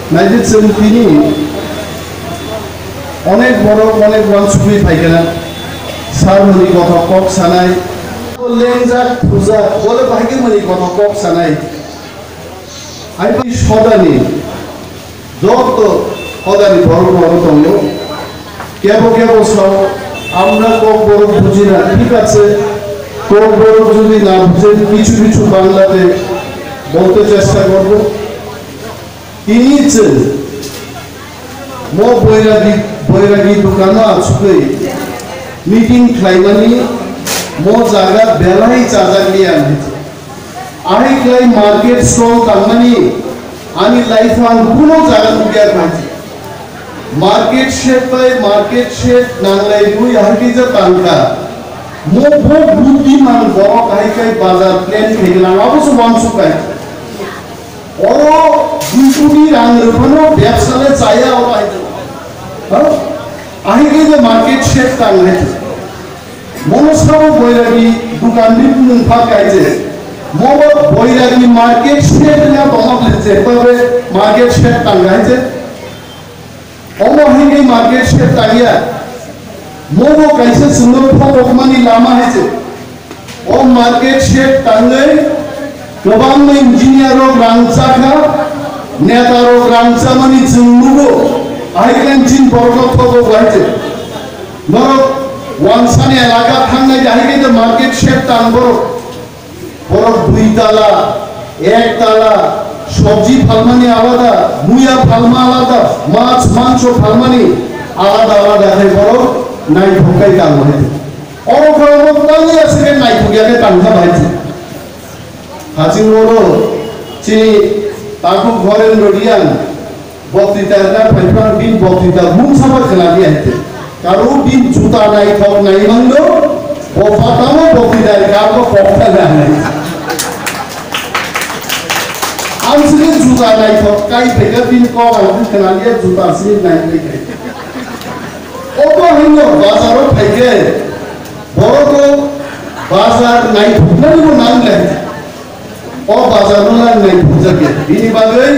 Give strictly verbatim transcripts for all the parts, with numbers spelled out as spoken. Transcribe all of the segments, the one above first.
Nineteen সেভেন্টিনে অনেক বড় অনেক ওয়ানসুকুই পাইখানা সারমনি কথা কক সানাই লেনজাক পূজা বলে ভাইকে মনি কথা কক সানাই আই সদানি যত সদানি বড় বড় দङ কেবল কেবল সব আমরা কক বড় বুঝি না ঠিক আছে কক বড় যদি না বুঝে কিছু কিছু বাংলাতে বলতে চেষ্টা করব ইনিছে মো বৈরাগী বৈরাগী দোকানো আছুকে মিটিং খাইমানি মো জায়গা বেলাই চাজাগলি আনছে আই ক্লাই মার্কেট স্টল তাংমানি আমি লাইফ আন কোনো জায়গা দুগিয়া খাইছি মার্কেট শেড পাই মার্কেট শেড নাংলাই দুই হাঁটি যে তাঙ্কা মো বহু বুদ্ধিমান বড় কাই কাই বাজার প্ল্যান খেগলাম অবশ্য ওয়ানসুকাই অর দুই কোটি রাং রোপনো ব্যবসালে চাইয়া ও আইতে হ্যাঁ আহিকে যে মার্কেট শেড তাংলাইছে মনসাব বৈরাগী দোকাননি মুখা কাইছে মব বৈরাগী মার্কেট শেড না দমাবলেছে তবে মার্কেট শেড তাংলাইছে অমহিকে মার্কেট শেড তাগিয়া মব কাইছে সুন্দর ফকমানি লামা হইছে ও মার্কেট শেড তাংলাই गोबां इन्जिनियार रांचाखा नेतार रांचामानि जोंनुबो आइक्लेन जिन बर्ग थगो गाइजे नरक वानसानि एलाका थांनाय जाहैगे जे मार्केट शेड तांबरो बरक दुई ताला एक ताला सब्जी फालमानि आलादा मुया फालमा आलादा माछ मांस फालमानि आलादा आलादा है बरक नाइ भकाय तांबो है अरो गरम तांनि आसे नाइ भुगियाके तांखा बायजे हाजिं रोडो चिनी ताकु घरेन रोडियान बक्तिता ना फाइफान बिन बक्तिता मुं साबा खलानि आइते कारो बिन जुता नाइ थक नाइ मंगो बफातामो बक्तिता काको पक्ता नाइ आमसिनि जुता नाइ थक काइ बेगा बिन को आलु खलानि जुता सिनि नाइ नाइ ओको हिनो बाजारो फाइके बरको बाजार नाइ थकनानिबो नाम लाइ ओ बाजारला नै बुझाके बिनि बागै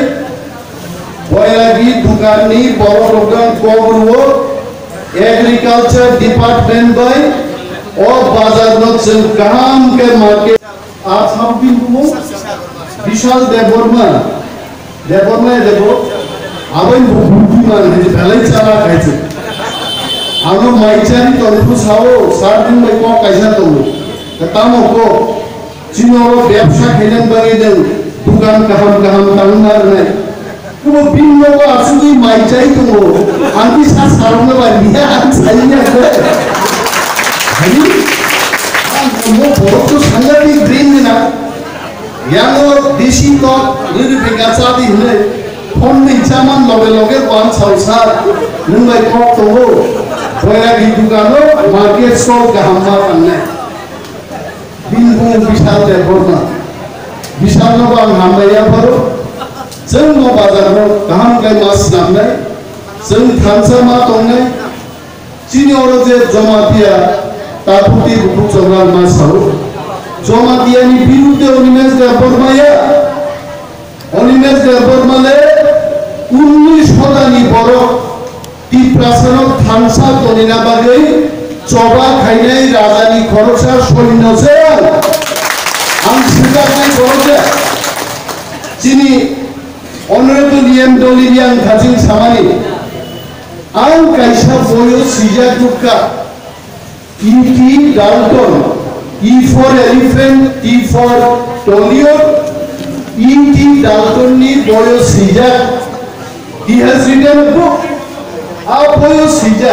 बयरागी दुकाननि बर दखान कबरुओ एग्रीकल्चर डिपार्टमेंट बाय ओ बाजारनो जों गाहाम के मार्केट आसाम बिनबो विशाल देवबर्मा देवबर्मा देबो आबै बुद्धिमान है भेलै चाला खाइছে आनो माइचानि तनफु सावो सात दिन मै को कायसा दङो तामको चिनोरो व्यवसाय खेलन बागैदों दुकान गाहाम गाहाम तांनार नै कुबो बिननो आसुनि माइचाइ दङ आंनि सा सारनो बायदिया आं साइनिया हानि आं मो बरतो सांगाति ग्रीन ना यानो देशी तो लिरि बेगाचादि हनै फन निचामान लगे लगे वान साउसार नंबाय कक दङ बयरागी दुकानो मार्केट स्टल गाहाम मा फाननाय बिनबुं विशाल देवबर्मा विशाल नबा नामनाया बारो जों न बाजाराव गाहाम गाय मास नामनाय जों थानसा मा दंनाय चिनियर जे जमातिया तापुति बुचरा मासाव जमातियानि बिरुद्धे अनिमेश देवबर्माया अनिमेश देवबर्माले उन्नीस शतानि बर टिप्रासारक थानसा दनिना बागै चबा खाइनाय राजानि खरसा सैन्यसे आं सिगांनि बरजे जिनि अनरेबल एम डलिरियान खाथिं सामानि आं कायसा बयो सिजा दुक्का इटी डाल्टन E for elephant T for टोलियो इटी डाल्टन नि बयो सिजा he has written a book आ बयो सिजा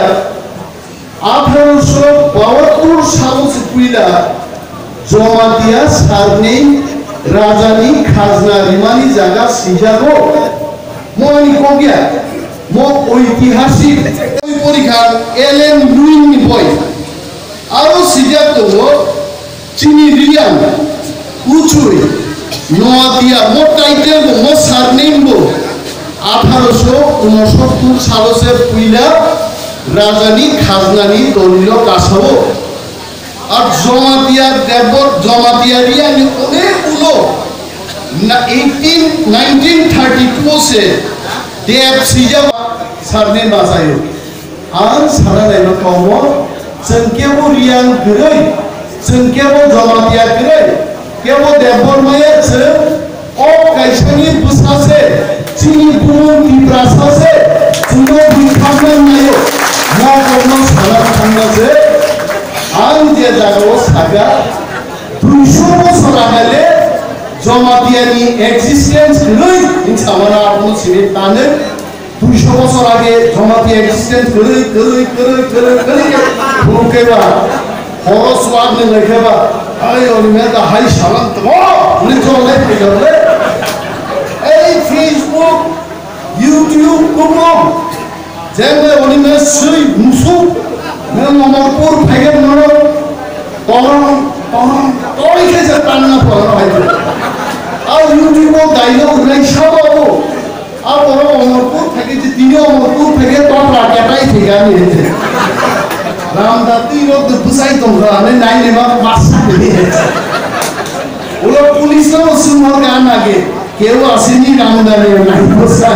আঠারোশো বাহাত্তর সাল পুইলা জমাতিয়া সারনি রাজানি খাজনা রিমানি জায়গা সিজাগো মনি কগিয়া ম ঐতিহাসিক ওই পরীক্ষা এলএম লুইন বই আরো সিজাগ দङ চিনি রিয়ান উচুই নোয়াতিয়া ম টাইটেল ম সারনেমবো আঠারোশো ঊনসত্তর সালসে পুইলা রাজানি খাজনানি দলিল কাছাবো আর জমাতিয়া দেবর জমাতিয়ারিয়া অনেকগুলো eighteen nineteen thirty-two से टेप सीजा सारने बासायो आं सारा नायनो कमो जों केबो रियां गरै जों केबो जमातिया गरै केबो देबरमाया जों ओ कायसानि बुसासे जोंनि बुहुम बिब्रासासे जोंनो बिखामनाय नायो मावनो सारा थांनासे आं जे जागायाव सागा दुइस' बोसोर आगोले जमातियानि एक्सिस्टेंस गरै इंसामाना आपनो सिरि ताने दुइस' बोसोर आगे जमातिया एक्सिस्टेंस गरै गरै गरै गरै गरै बुकेबा खरस वाद लेखेबा आय ओरिमे दा हाय सालान तो लिटरले फैगले ए फेसबुक यूट्यूब कुमो जेंले ओरिमे सुइ मुसु नों ममरपुर फैगेन नरो तोरं तोरं तोरी के जे तान्ना पड़ो हाय आ यूट्यूब दाइनो उन्नाइ साबाबो आ बरो ममरपुर फैगे जे दिनो ममरपुर फैगे तो राकेटाई फैगानि हेते रामदाती लोग बुसाई तंगाने नाइने मा मासा नि उलो पुलिस न सुमर गान आगे केव आसिनी रामदाने नाइ बुसा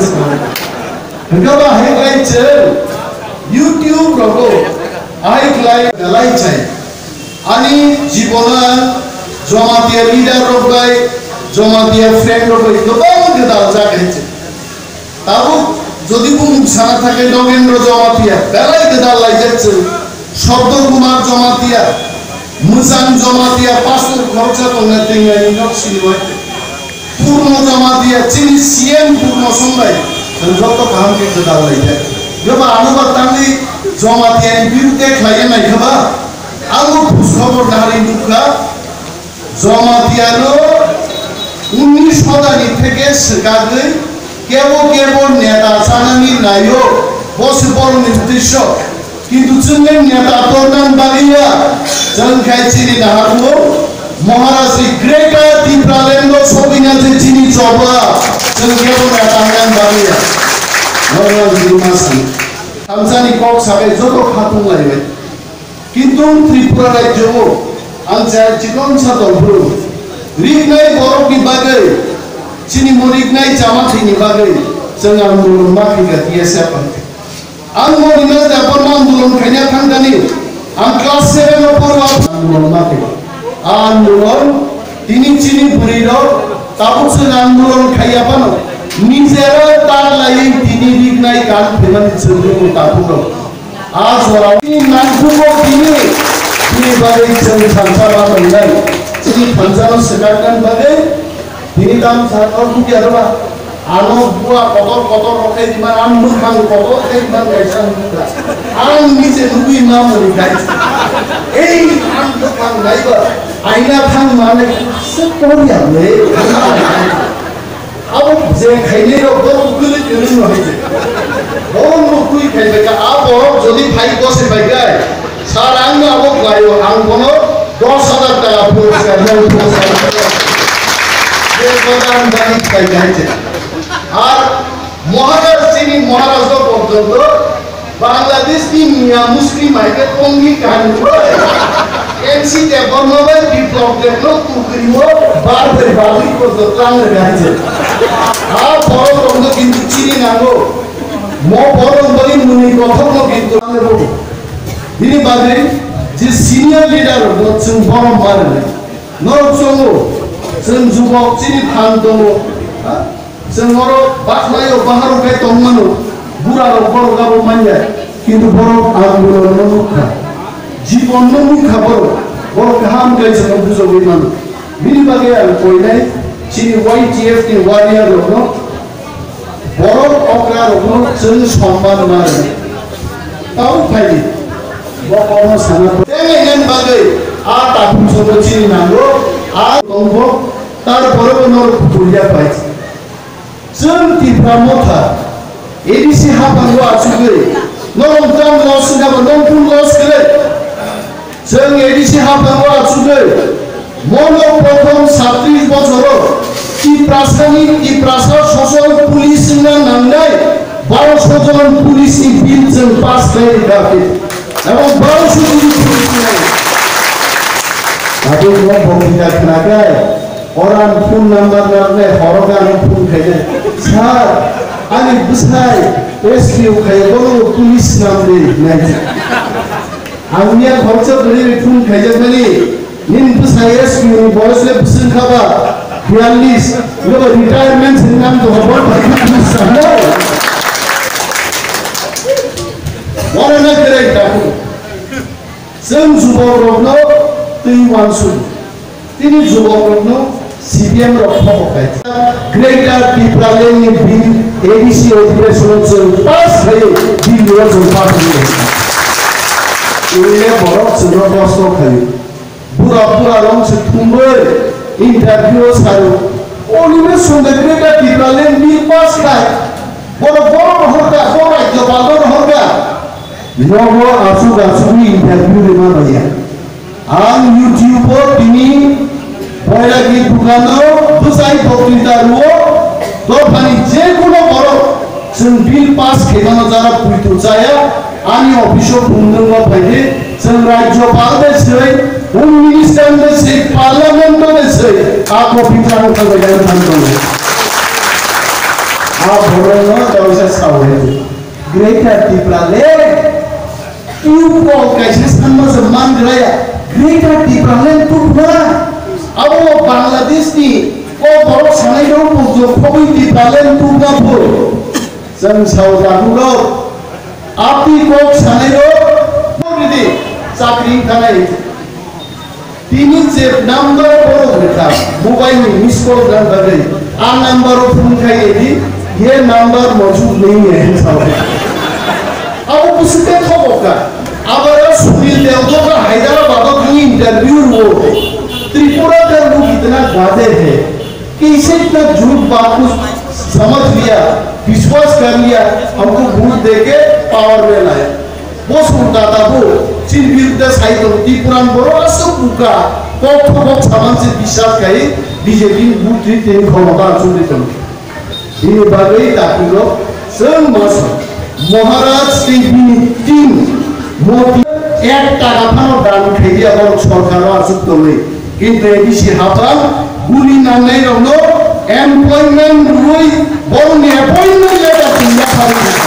गबा हे गाइच यूट्यूब रगो आइ क्लाइ गलाई चाइ आनी जीवना जमातिया लीडर रगबाय जमातिया फ्रेंड रगबाय गोबां गदाल जागायছে ताबो যদি কোন সারা থাকে নগেন্দ্র জমাতিয়া বেলাই গদাল লাইছে শব্দ কুমার জমাতিয়া মুজান জমাতিয়া পাঁচশো খরচা তোমরা তিনগানি নকশিনি হয় পূর্ণ জমাতিয়া চিনি সিএম পূর্ণ সময় যত কামকে গদাল লাইছে গবা আনুবার তাঙ্গি জমাতিয়ানি বিরুদ্ধে খাইয়ে নাই খাবা আলু খবর নারী মুখা জমাতিয়ানো উনিশ শতানি থেকে সরকারে কেবল কেবল নেতা সানানি নাইও বসে বড় নির্দিষ্ট কিন্তু जोंनि নেতা তরনান বাগিয়া जों খাইছিনি না হারমো মহারাজ গ্রেটার দীপ্রালেন্দ্র সবিনাথে চিনি জবা जों কেবল নেতা নান বাগিয়া নরনাল দিমাসি তামসানি কক সাবে যত খাতুন লাইবে কিন্তু ত্রিপুরা রাজ্যও আনসার জীবন সাদলব্রু রিগনাই বরকি বাগে চিনি মরিগনাই জামাতিনি বাগে जों आन्दोलन माखिगा টিএসএফ आं मरिना जापर आन्दोलन खायना थांगानि आं क्लास सेवन आव पढ़ा आन्दोलन माखि आन्दोलन तिनि चिनि बुरिरो ताबो जों आन्दोलन खायाबानो निजेरा तार लाई तिनि रिगनाय गान फेमानि जों ताबो आज वरावनि नानखुबो तिनि तिनि बारे जों सानसाबा मोननाय चिनि फानजानो सगारगान बागे तिनि दाम सारखौ बुगियारबा आनो बुआ कतर कतर रखे दिमा आन मुखां कतर एक मान गायसां मुखा आं निजे लुबि मा मरि गायस एई आन मुखां गायबा आइना थां माने से करियाले अब जे खाइने रो बो गुलि गुलि न हाइजे बो मुखुइ खाइबेका आबो जदि फाइ बसे बायगाय सार आं आबो गायो आं कोनो दस हाजार टाका पुरस्कार नौ पुरस्कार जे गोदान बानि खाइ गायजे আর মহারাজ চিনি মহারাজ পর্যন্ত বাংলাদেশ কি মিয়া মুসলিম আইকে টঙ্গি কাহিনী এনসি তে বর্ণবাই বিপ্লব দেখলো কুকরিও বারবার বালি করতে প্রাণ গাইছে আর বড় বন্ধ কিন্তু চিনি নাগো ম বড় বলি মুনি কথন কিন্তু তিনি বাদে যে সিনিয়র লিডার হচ্ছে বড় মারে নরচঙ্গ जों যুবক চিনি থান দङ जों हरो बाखलायो बाहारो गाय तंमानो बुरारो बरो गाबो मानया किन्तु बरो आन्दोलन मुखा जीवन मुखा बरो बरो गाहाम गायजों बुजोबै मानो बिनि बागै आं कइनाय चिनि वाइटिएफ नि वारियर रो बरो अक्रा रो जों सम्मान मानो ताउ फाइदि बकनो साना तेन बागै आ तापु सो चिनि नांगो आ दंबो तार बरो नर फुलिया पाइछ जों तिफ्रामथा एडिसि हाबांगो आसुगै नरमथाम लस नाबो नंफुन लस गले जों एडिसि हाबांगो आसुगै मनो प्रथम सातत्रिश बছর तिफ्रासानि तिफ्रासा सशल पुलिस ना नांनाय बार'श জন पुलिसनि बिल जों पास खालामगाखै এবং बार'श জন पुलिस नाय आबो न बकिदा खोनागाय अरान फन नाम्बार नारने हरगान फन खायने सार ani busai rescue kaya bono police namre naik angnya khorcha beri thun kaya bani nin busai rescue ni boss le busin khaba bialis lo retirement sinam to hobor sana wana na kere taku sem juborogno tui wansu tini juborogno C P M रखा Greater Tipralenni bill A D C अधिवेशन से पास है bill जो पास हुए ये बहुत सुंदर दोस्तों थे पूरा पूरा लोग से तुम्बे इंटरव्यू सारो ओनिमे सुंदर Greater Tipralenni bill पास है बोलो बोलो होगा बोलो जो बालों होगा लोगों आंसू आंसू इंटरव्यू लेना भैया आम YouTube पर टीनी Boyagi Bukano, Busai Tokitaruo, Topani Jekuno Boro, some bill pass Kemanazara Puituzaya, Ani official Punduno Pay, some Rajo Palde say, one minister they say, Parliament they say, Ako Pitan of the Gantan. Our Borono, there was a sound. Greater Tipralenni, you call Kaishan was a Mandraya, Greater Tipralenni to Pura. Abo Bangladesh ni, ko borok sanai dong pujo koi Tipralenni tu gabur, sang saudara lo, api ko sanai dong, boleh sakri kanai, tini chip number borok berita, mobile ni miss call dan bagai, a number phone kai ini, ye number mojud nahi hai saudara. Abo pusite khobor ka, abara Sunil Devdo ka Hyderabad ka interview ho. Tripura का लोग इतना गादे हैं कि इसे इतना झूठ बात को समझ लिया विश्वास कर लिया हमको भूल देके पावर में लाया वो सुनता था वो चीन विरुद्ध साइड तो त्रिपुरा में बोलो असो बुका कोप कोप सामान से विश्वास करी बीजेपी भूल थी तेरी खबरदार सुनते तुम ये बागई ताकि लोग सब मौसम महाराज की टीम मोदी एक टाका दान खेलिया और सरकारों असुख तो नहीं কিন্তু এডিসি হাতাল গুলি নামে রলো এমপ্লয়মেন্ট রুই বলনি অ্যাপয়েন্টমেন্ট লেটার দিলা পারি না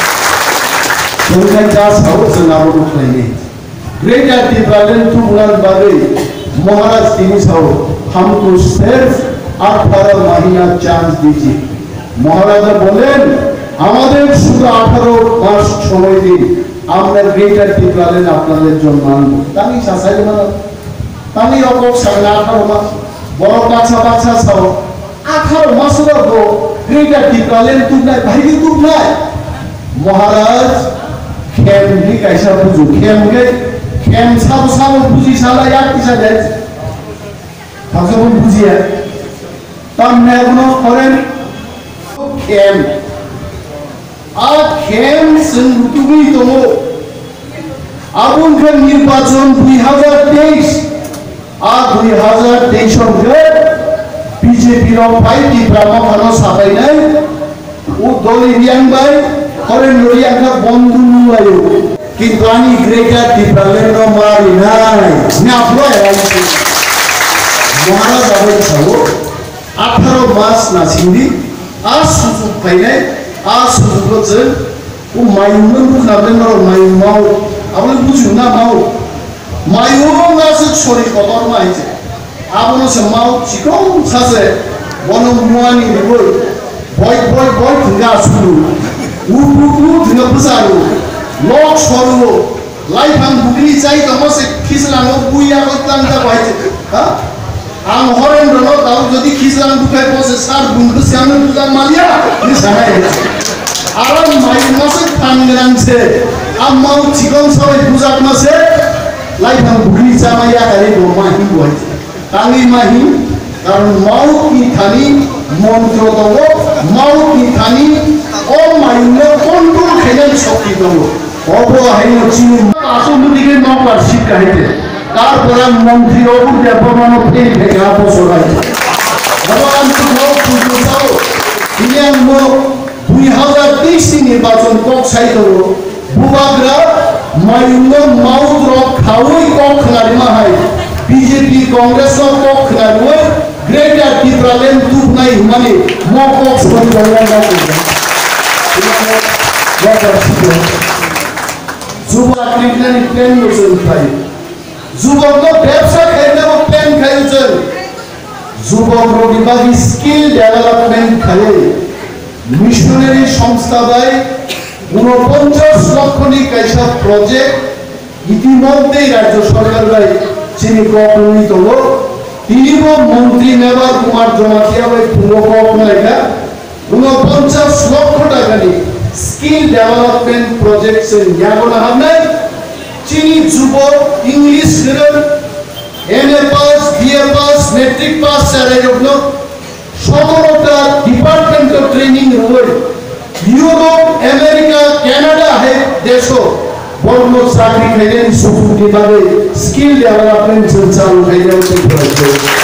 তোমরা যা সাহস নাও রুখলে গ্রেটার Tipralenni টু বুলার বাদে মহারাজ তিনি সাহস हमको सिर्फ अठारह महीना চান্স दीजिए মহারাজ বলেন আমাদের শুধু আঠারো মাস সময় দিন আমরা গ্রেটার Tipralenni আপনাদের জন্য আনবো তাই শাসাই মানে Tani rokok sana akhar mas, borok baca baca sawo, akhar mas roko, Greater Tipralenni tu nai, bhai tu nai, Maharaj, kem ni kaisa puju, kem ke, kem sabu sabu puji sala yak kisa deh, thaksa pun puji ya, tam naikno koren, kem, a kem sentuhi tomo, abun kan nirbacon dua ribu teis. आज दो हज़ार तेईस में BJP रो party प्रमुख हनो साबाई नहीं वो दोली Reang by और लोरियांग का बंधु मुलायो किंतु आनी Greater Tipralenni रो मारी नहीं ने अपलो है महाराज अबे सालो अठारह मास ना सिंधी आज सुसुक पाइने आज सुसुक लो चल वो मायूमन बुक नाबले मरो मायूमाओ अपने बुझू ना माओ मायूरों ना से छोरी कतर माई चे आपनों से माउ चिकों सासे वनो मुआनी निबोल बॉय बॉय बॉय ठुंगा सुलू ऊप ऊप ऊप ठुंगा पुसारू लोग छोरू लाइफ हम बुकली चाहिए तो मसे खिसलानो बुया को तंगा बाई चे हाँ आम हॉरेन रनो ताऊ जदी खिसलानो बुकाई पोसे सार बुंदु सियानो बुका मालिया निशाना है आराम माई मसे तंगरंग से आम माउ चिकों सावे बुजाक मसे लाइफ हम बुकली चामाया करे दो माही बुआई तांगी माही कारण माउ की थानी मंत्र दो माउ की थानी ओ मायूने कंट्रोल खेलन शक्ति दो অবো হাইনো চিনি আসল দিকে নকবার শিক্ষা হইতে তারপরে মন্ত্রী অবু দেবমানো ফেল থেকে আপসর হইতে ভগবান তো লোক পুজো দাও ইলিয়ান লোক দুই হাজার তেইশ নির্বাচন কক সাইতো বুবাগ্রা মায়ুনো মাউদ রক খাওই কক খালি মাহাই বিজেপি কংগ্রেস কক খালি Greater Tipralenni তুপ নাই মানে ম কক সরি বলা যায় যুবক নিকলেন প্লেন বসে খাই যুবক ব্যবসা খাইলে প্লেন খাইছেন যুবক বিভাগ স্কিল ডেভেলপমেন্ট খাই মিশনারি সংস্থা দেয় ঊনপঞ্চাশ লক্ষ কাইসা প্রজেক্ট ইতিমধ্যেই রাজ্য সরকার দেয় চিনি প্রণীত হল তিনি মন্ত্রী নেবার কুমার জমাতিয়া ভাই পুরো লেখা ঊনপঞ্চাশ লক্ষ টাকা নিয়ে স্কিল ডেভেলপমেন্ট প্রজেক্ট নাই চিনি যুবক English M A pass B A pass matric pass চালাই যখন সতেরোটা ডিপার্টমেন্ট ট্রেনিং রয়ে ইউরোপ আমেরিকা কানাডা है देशों বড় চাকরি খেলেন সুপুটি ভাবে স্কিল ডেভেলপমেন্ট চালু হয়ে যাচ্ছে